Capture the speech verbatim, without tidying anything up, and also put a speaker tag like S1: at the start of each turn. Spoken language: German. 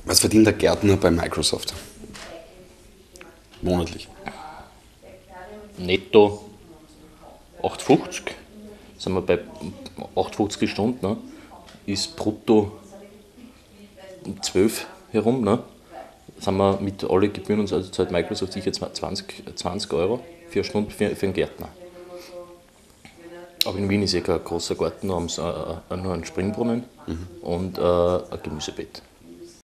S1: Was verdient der Gärtner bei Microsoft? Monatlich.
S2: Netto acht fünfzig, sind wir bei acht fünfzig die Stunde, ne? Ist brutto um zwölf herum, ne? Sind wir mit allen Gebühren, also zahlt Microsoft sicher zwanzig, zwanzig Euro für eine Stunde für, für einen Gärtner. Aber in Wien ist eh kein großer Garten, da haben sie äh, nur einen Springbrunnen mhm. und äh, ein Gemüsebeet.